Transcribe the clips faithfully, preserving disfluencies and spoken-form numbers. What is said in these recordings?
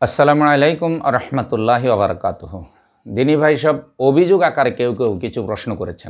আসসালামু আলাইকুম রহমতুল্লাহি ওবরাকাতুহ। দিনী ভাই সব অভিযোগ আকারে কেউ কেউ কিছু প্রশ্ন করেছেন,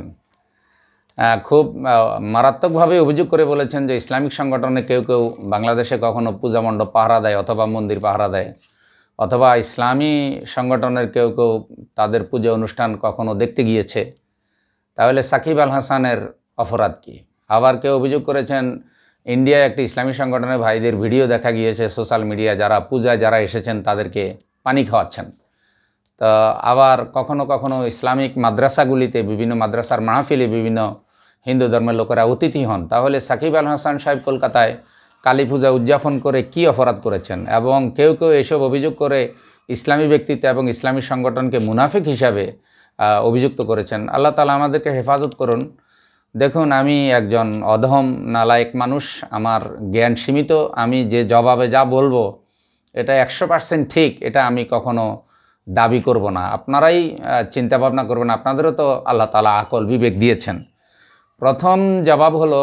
খুব মারাত্মকভাবে অভিযোগ করে বলেছেন যে ইসলামিক সংগঠনে কেউ কেউ বাংলাদেশে কখনো পূজা মণ্ডপ পাহারা দেয় অথবা মন্দির পাহারা দেয়, অথবা ইসলামী সংগঠনের কেউ কেউ তাদের পূজা অনুষ্ঠান কখনো দেখতে গিয়েছে, তাহলে সাকিব আল হাসানের অপরাধ কী? আবার কেউ অভিযোগ করেছেন ইন্ডিয়ায় একটি ইসলামী সংগঠনের ভাইদের ভিডিও দেখা গিয়েছে সোশ্যাল মিডিয়া, যারা পূজায় যারা এসেছেন তাদেরকে পানি খাওয়াচ্ছেন। তো আবার কখনো কখনো ইসলামিক মাদ্রাসাগুলিতে, বিভিন্ন মাদ্রাসার মাহফিলে বিভিন্ন হিন্দু ধর্মের লোকেরা অতিথি হন। তাহলে সাকিব আল হাসান সাহেব কলকাতায় কালী পূজা উদযাপন করে কি অপরাধ করেছেন? এবং কেউ কেউ এসব অভিযোগ করে ইসলামী ব্যক্তিত্ব এবং ইসলামী সংগঠনকে মুনাফিক হিসাবে অভিযুক্ত করেছেন। আল্লাহ তাআলা আমাদেরকে হেফাজত করুন। দেখুন, আমি একজন অধম নালায়েক মানুষ, আমার জ্ঞান সীমিত, আমি যে জবাবে যা বলবো এটা একশো পার্সেন্ট ঠিক এটা আমি কখনো দাবি করব না। আপনারাই চিন্তা ভাবনা করবেন, আপনাদেরও তো আল্লাহ তাআলা আকল বিবেক দিয়েছেন। প্রথম জবাব হলো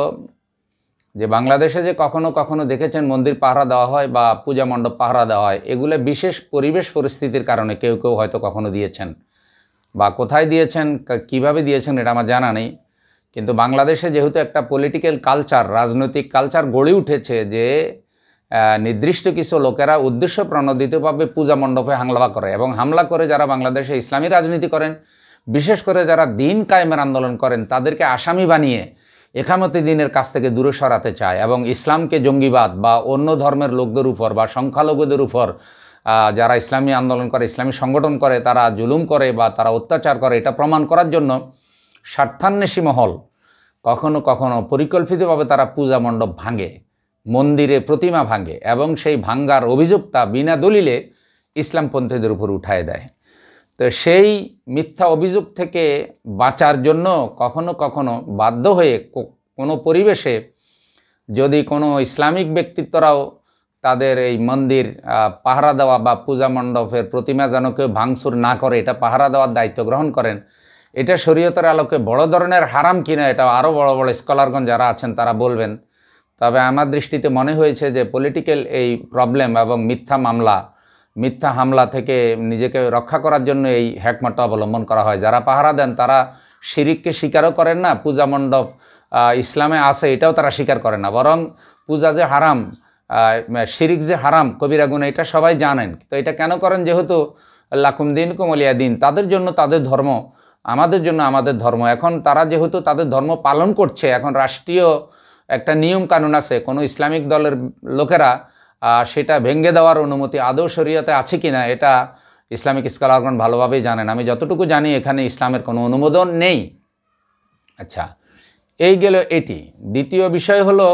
যে বাংলাদেশে যে কখনো কখনো দেখেছেন মন্দির পাহারা দেওয়া হয় বা পূজা মণ্ডপ পাহারা দেওয়া হয়, এগুলো বিশেষ পরিবেশ পরিস্থিতির কারণে কেউ কেউ হয়তো কখনো দিয়েছেন, বা কোথায় দিয়েছেন, কিভাবে দিয়েছেন এটা আমার জানা নেই। কিন্তু বাংলাদেশে যেহেতু একটা পলিটিক্যাল কালচার, রাজনৈতিক কালচার গড়ে উঠেছে যে নির্দিষ্ট কিছু লোকেরা উদ্দেশ্য প্রণোদিতভাবে পূজা মণ্ডপে হামলা করে, এবং হামলা করে যারা বাংলাদেশে ইসলামী রাজনীতি করেন, বিশেষ করে যারা দিন কায়েমের আন্দোলন করেন, তাদেরকে আসামি বানিয়ে একামতে দিনের কাছ থেকে দূরে সরাতে চায় এবং ইসলামকে জঙ্গিবাদ বা অন্য ধর্মের লোকদের উপর বা সংখ্যালঘুদের উপর যারা ইসলামী আন্দোলন করে, ইসলামী সংগঠন করে, তারা জুলুম করে বা তারা অত্যাচার করে, এটা প্রমাণ করার জন্য স্বার্থান্বেষী মহল কখনো কখনো পরিকল্পিতভাবে তারা পূজা মণ্ডপ ভাঙে, মন্দিরে প্রতিমা ভাঙে, এবং সেই ভাঙ্গার অভিযোগটা বিনা দলিলে ইসলামপন্থীদের উপর উঠায় দেয়। তো সেই মিথ্যা অভিযোগ থেকে বাঁচার জন্য কখনো কখনো বাধ্য হয়ে কোনো পরিবেশে যদি কোনো ইসলামিক ব্যক্তিত্বরাও তাদের এই মন্দির পাহারা দেওয়া বা পূজা মণ্ডপের প্রতিমা যেন কেউ ভাঙচুর না করে এটা পাহারা দেওয়ার দায়িত্ব গ্রহণ করেন, এটা শরীয়তের আলোকে বড় ধরনের হারাম কিনা এটা আরও বড় বড় স্কলারগণ যারা আছেন তারা বলবেন। তবে আমার দৃষ্টিতে মনে হয়েছে যে পলিটিক্যাল এই প্রবলেম এবং মিথ্যা মামলা, মিথ্যা হামলা থেকে নিজেকে রক্ষা করার জন্য এই হ্যাকমতটা অবলম্বন করা হয়। যারা পাহারা দেন তারা শিরিককে স্বীকারও করেন না, পূজা মণ্ডপ ইসলামে আছে এটাও তারা স্বীকার করেন না, বরং পূজা যে হারাম, শিরিক যে হারাম, কবিরা গুনাহ, এটা সবাই জানেন। তো এটা কেন করেন? যেহেতু লাকুম দিনকুম ওয়ালিয়া দিন, তাদের জন্য তাদের ধর্ম, আমাদের জন্য আমাদের ধর্ম। এখন তারা যেহেতু তাদের ধর্ম পালন করছে, এখন রাষ্ট্রীয় একটা নিয়ম কানুন আছে, কোনো ইসলামিক দলের লোকেরা সেটা ভেঙে দেওয়ার অনুমতি আদৌ শরীয়তে আছে কি না এটা ইসলামিক স্কলারগণ ভালোভাবেই জানেন। আমি যতটুকু জানি এখানে ইসলামের কোনো অনুমোদন নেই। আচ্ছা, এই গেল এটি। দ্বিতীয় বিষয় হলো,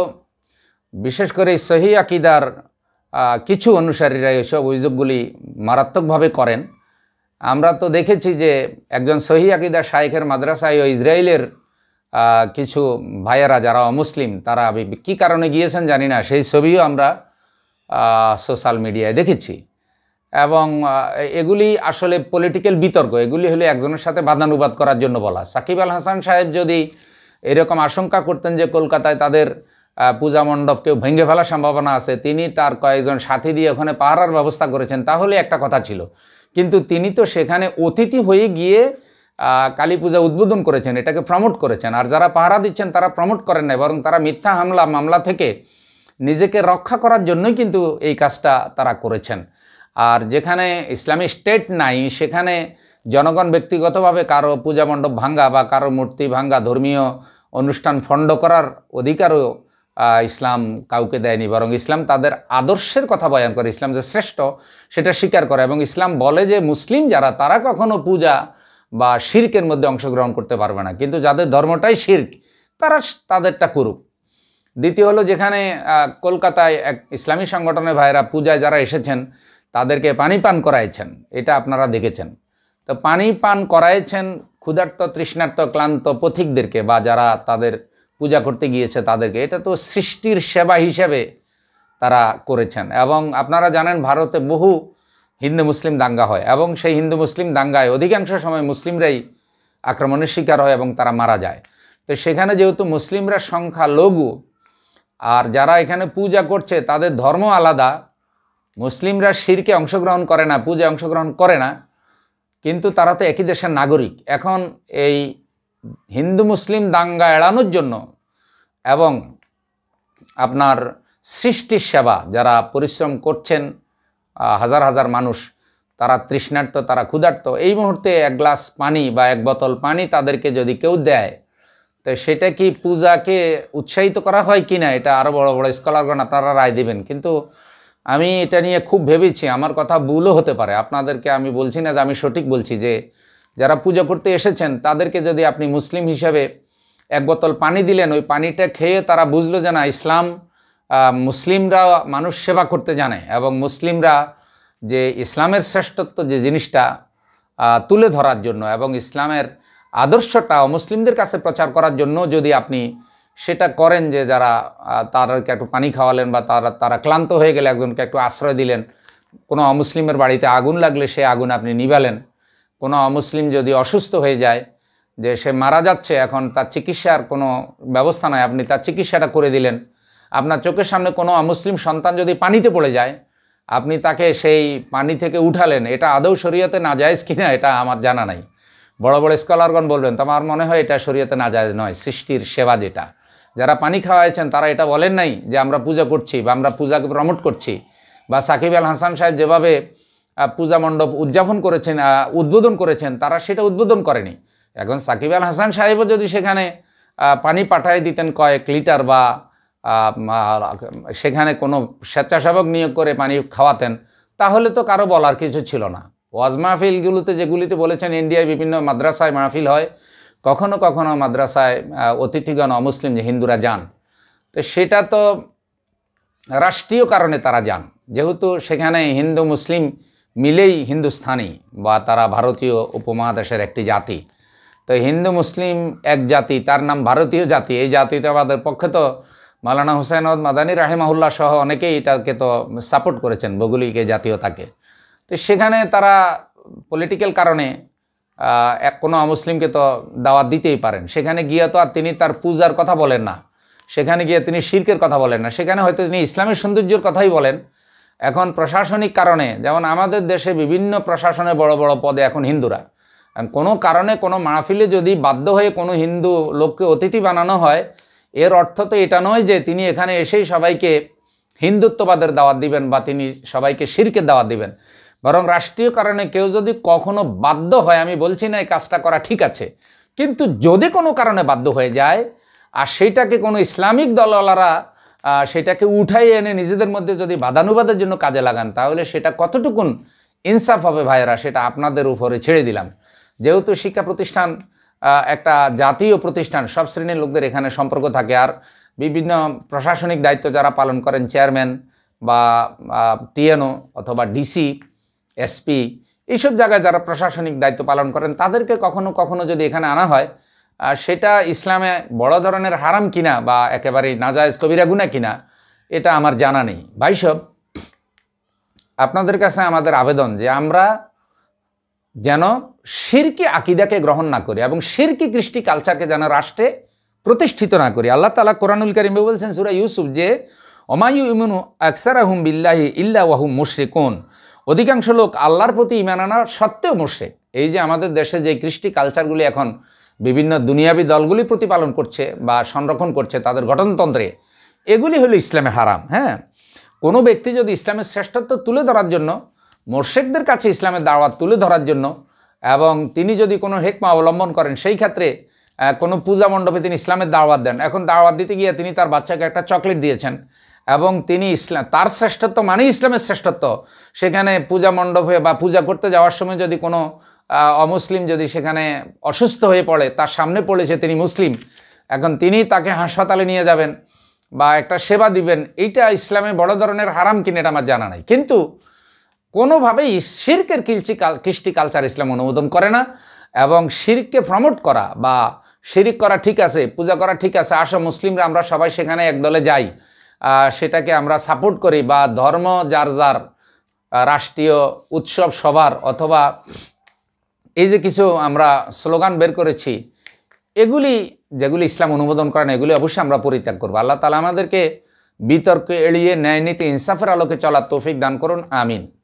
বিশেষ করে সহিহ আকীদার কিছু অনুসারীরা এসব অভিযোগগুলি মারাত্মকভাবে করেন। আমরা তো দেখেছি যে একজন সহিহ আকীদার শাইখের মাদ্রাসায় ও ইসরায়েলের কিছু ভাইয়েরা যারা অমুসলিম তারা কী কারণে গিয়েছেন জানি না, সেই ছবিও আমরা সোশ্যাল মিডিয়ায় দেখেছি। এবং এগুলি আসলে পলিটিক্যাল বিতর্ক, এগুলি হলে একজনের সাথে বাদানুবাদ করার জন্য বলা। সাকিব আল হাসান সাহেব যদি এরকম আশঙ্কা করতেন যে কলকাতায় তাদের পূজা মণ্ডপ কেউ ভেঙে ফেলার সম্ভাবনা আছে, তিনি তার কয়েকজন সাথী দিয়ে ওখানে পাহারার ব্যবস্থা করেছেন, তাহলে একটা কথা ছিল। কিন্তু তিনি তো সেখানে অতিথি হয়ে গিয়ে কালী পূজা উদ্বোধন করেছেন, এটাকে প্রমোট করেছেন। আর যারা পাহারা দিচ্ছেন তারা প্রমোট করেন না, বরং তারা মিথ্যা হামলা মামলা থেকে নিজেকে রক্ষা করার জন্যই কিন্তু এই কাজটা তারা করেছেন। আর যেখানে ইসলামী স্টেট নাই, সেখানে জনগণ ব্যক্তিগতভাবে কারো পূজা মণ্ডপ ভাঙ্গা বা কারো মূর্তি ভাঙ্গা, ধর্মীয় অনুষ্ঠান ফন্ড করার অধিকারও ইসলাম কাউকে দেয়নি, বরং ইসলাম তাদের আদর্শের কথা বয়ান করে, ইসলাম যে শ্রেষ্ঠ সেটা স্বীকার করে। এবং ইসলাম বলে যে মুসলিম যারা, তারা কখনো পূজা বা শিরকের মধ্যে অংশগ্রহণ করতে পারবে না, কিন্তু যাদের ধর্মটাই শিরক তারা তাদেরটা করুক। দ্বিতীয় হলো, যেখানে কলকাতায় এক ইসলামী সংগঠনের ভাইরা পূজায় যারা এসেছেন তাদেরকে পানি পান করাইছেন, এটা আপনারা দেখেছেন। তো পানি পান করাইছেন ক্ষুধার্ত, তৃষ্ণার্ত, ক্লান্ত পথিকদেরকে বা যারা তাদের পূজা করতে গিয়েছে তাদেরকে, এটা তো সৃষ্টির সেবা হিসেবে তারা করেছেন। এবং আপনারা জানেন ভারতে বহু হিন্দু মুসলিম দাঙ্গা হয়, এবং সেই হিন্দু মুসলিম দাঙ্গায় অধিকাংশ সময় মুসলিমরাই আক্রমণের শিকার হয় এবং তারা মারা যায়। তো সেখানে যেহেতু মুসলিমরা সংখ্যালঘু, আর যারা এখানে পূজা করছে তাদের ধর্ম আলাদা, মুসলিমরা শিরকে অংশগ্রহণ করে না, পূজায় অংশগ্রহণ করে না, কিন্তু তারা তো একই দেশের নাগরিক। এখন এই হিন্দু মুসলিম দাঙ্গা এড়ানোর জন্য এবং আপনার সৃষ্টির সেবা যারা পরিশ্রম করছেন, হাজার হাজার মানুষ, তারা তৃষ্ণার্ত, তারা ক্ষুধার্ত, এই মুহূর্তে এক গ্লাস পানি বা এক বোতল পানি তাদেরকে যদি কেউ দেয়, তো সেটা কি পূজাকে উৎসাহিত করা হয় কি না, এটা আরও বড় বড় স্কলারগণ আপনারা রায় দেবেন। কিন্তু আমি এটা নিয়ে খুব ভেবেছি, আমার কথা ভুলও হতে পারে। আপনাদেরকে আমি বলছি না যে আমি সঠিক বলছি, যে যারা পূজা করতে এসেছেন তাদেরকে যদি আপনি মুসলিম হিসাবে এক বোতল পানি দিলেন, ওই পানিটা খেয়ে তারা বুঝলো যে না, ইসলাম, মুসলিমরা মানুষ সেবা করতে জানে, এবং মুসলিমরা যে ইসলামের শ্রেষ্ঠত্ব যে জিনিসটা তুলে ধরার জন্য এবং ইসলামের আদর্শটা মুসলিমদের কাছে প্রচার করার জন্য যদি আপনি সেটা করেন, যে যারা তাদেরকে একটু পানি খাওয়ালেন বা তারা তারা ক্লান্ত হয়ে গেলে একজনকে একটু আশ্রয় দিলেন, কোনো অমুসলিমের বাড়িতে আগুন লাগলে সে আগুন আপনি নিভালেন, কোনো অমুসলিম যদি অসুস্থ হয়ে যায়, যে সে মারা যাচ্ছে, এখন তার চিকিৎসার কোনো ব্যবস্থা নয়, আপনি তার চিকিৎসাটা করে দিলেন। আপনার চোখের সামনে কোনো অমুসলিম সন্তান যদি পানিতে পড়ে যায়, আপনি তাকে সেই পানি থেকে উঠালেন, এটা আদৌ শরীয়তে নাজায়েজ কিনা এটা আমার জানা নাই। বড় বড় স্কলারগণ বলবেন, তো আমার মনে হয় এটা শরীয়তে নাজায়েজ নয়। সৃষ্টির সেবা যেটা, যারা পানি খাওয়াইছেন তারা এটা বলেন নাই যে আমরা পূজা করছি বা আমরা পূজাকে প্রমোট করছি, বা সাকিব আল হাসান সাহেব যেভাবে পূজা মণ্ডপ উদযাপন করেছেন, উদ্বোধন করেছেন, তারা সেটা উদ্বোধন করেনি। এখন সাকিব আল হাসান সাহেবও যদি সেখানে পানি পাঠায় দিতেন কয়েক লিটার, বা সেখানে কোনো স্বেচ্ছাসেবক নিয়োগ করে পানি খাওয়াতেন, তাহলে তো কারো বলার কিছু ছিল না। ওয়াজ মাহফিলগুলোতে যেগুলিতে বলেছেন, ইন্ডিয়ায় বিভিন্ন মাদ্রাসায় মাহফিল হয়, কখনো কখনো মাদ্রাসায় অতিথিগণ অমুসলিম যে হিন্দুরা যান, তো সেটা তো রাষ্ট্রীয় কারণে তারা যান, যেহেতু সেখানে হিন্দু মুসলিম মিলেই হিন্দুস্থানি, বা তারা ভারতীয় উপমহাদেশের একটি জাতি। তো হিন্দু মুসলিম এক জাতি, তার নাম ভারতীয় জাতি। এই জাতীয়তাবাদের পক্ষে তো মাওলানা হুসাইন আহমদ মাদানী রাহিমাহুল্লাহ সহ অনেকেই এটাকে তো সাপোর্ট করেছেন, ভৌগোলিক এই জাতীয়তাকে। তো সেখানে তারা পলিটিক্যাল কারণে এক কোনো অমুসলিমকে তো দাওয়াত দিতেই পারেন। সেখানে গিয়ে তো আর তিনি তার পূজার কথা বলেন না, সেখানে গিয়ে তিনি শিরকের কথা বলেন না, সেখানে হয়তো তিনি ইসলামের সৌন্দর্যের কথাই বলেন। এখন প্রশাসনিক কারণে, যেমন আমাদের দেশে বিভিন্ন প্রশাসনে বড় বড় পদে এখন হিন্দুরা, কোনো কারণে কোনো মাহফিলে যদি বাধ্য হয়ে কোনো হিন্দু লোককে অতিথি বানানো হয়, এর অর্থ তো এটা নয় যে তিনি এখানে এসেই সবাইকে হিন্দুত্ববাদের দাওয়াত দিবেন বা তিনি সবাইকে শিরকের দাওয়াত দিবেন। বরং রাষ্ট্রীয় কারণে কেউ যদি কখনো বাধ্য হয়, আমি বলছি না এই কাজটা করা ঠিক আছে, কিন্তু যদি কোনো কারণে বাধ্য হয়ে যায় আর সেইটাকে কোনো ইসলামিক দলওয়ালারা সেটাকে উঠাই এনে নিজেদের মধ্যে যদি বাদানুবাদের জন্য কাজে লাগান, তাহলে সেটা কতটুকুন ইনসাফ হবে ভাইয়েরা, সেটা আপনাদের উপরে ছেড়ে দিলাম। যেহেতু শিক্ষা প্রতিষ্ঠান একটা জাতীয় প্রতিষ্ঠান, সব শ্রেণীর লোকদের এখানে সম্পর্ক থাকে, আর বিভিন্ন প্রশাসনিক দায়িত্ব যারা পালন করেন, চেয়ারম্যান বা টিএনও অথবা ডিসি, এসপি, এইসব জায়গায় যারা প্রশাসনিক দায়িত্ব পালন করেন, তাদেরকে কখনো কখনো যদি এখানে আনা হয়, সেটা ইসলামে বড় ধরনের হারাম কিনা বা একেবারেই নাজায়েজ কবিরা গুনাহ কিনা এটা আমার জানা নেই। ভাইসব, আপনাদের কাছে আমাদের আবেদন যে আমরা যেন শিরকি আকীদাকে গ্রহণ না করি এবং শিরকি কৃষ্টি কালচারকে যেন রাষ্ট্রে প্রতিষ্ঠিত না করি। আল্লাহ তাআলা কোরআনুল কারীমে বলছেন সূরা ইউসুফ যে ওমা ইউমিনু আকসারাহুম বিল্লাহি ইল্লা ওয়া হুম মুশরিকুন, অধিকাংশ লোক আল্লাহর প্রতি ঈমান আনার সত্ত্বেও মুশরিক। এই যে আমাদের দেশে যে কৃষ্টি কালচারগুলি এখন বিভিন্ন দুনিয়াবি দলগুলি প্রতিপালন করছে বা সংরক্ষণ করছে তাদের গঠনতন্ত্রে, এগুলি হলো ইসলামে হারাম। হ্যাঁ, কোনো ব্যক্তি যদি ইসলামের শ্রেষ্ঠত্ব তুলে ধরার জন্য, মুশরিকদের কাছে ইসলামের দাওয়াত তুলে ধরার জন্য, এবং তিনি যদি কোনো হেকমা অবলম্বন করেন, সেই ক্ষেত্রে কোনো পূজা মণ্ডপে তিনি ইসলামের দাওয়াত দেন, এখন দাওয়াত দিতে গিয়ে তিনি তার বাচ্চাকে একটা চকলেট দিয়েছেন এবং তিনি ইসলাম, তার শ্রেষ্ঠত্ব মানে ইসলামের শ্রেষ্ঠত্ব, সেখানে পূজা মণ্ডপে বা পূজা করতে যাওয়ার সময় যদি কোনো অমুসলিম যদি সেখানে অসুস্থ হয়ে পড়ে, তার সামনে পড়েছে তিনি মুসলিম, এখন তিনি তাকে হাসপাতালে নিয়ে যাবেন বা একটা সেবা দিবেন, এইটা ইসলামে বড় ধরনের হারাম কিনা এটা আমার জানা নাই। কিন্তু কোনোভাবেই শিরকের কিলচি কৃষ্টি কালচার ইসলাম অনুমোদন করে না, এবং শিরককে প্রমোট করা বা শিরিক করা ঠিক আছে, পূজা করা ঠিক আছে, আসো মুসলিমরা আমরা সবাই সেখানে একদলে যাই, সেটাকে আমরা সাপোর্ট করি, বা ধর্ম যার যার রাষ্ট্রীয় উৎসব সবার, অথবা এই যে কিছু আমরা স্লোগান বের করেছি, এগুলি যেগুলি ইসলাম অনুমোদন করে না, এগুলি অবশ্যই আমরা পরিত্যাগ করবো। আল্লাহ তাআলা আমাদেরকে বিতর্ক এড়িয়ে ন্যায় নীতি ইনসাফের আলোকে চলার তৌফিক দান করুন, আমিন।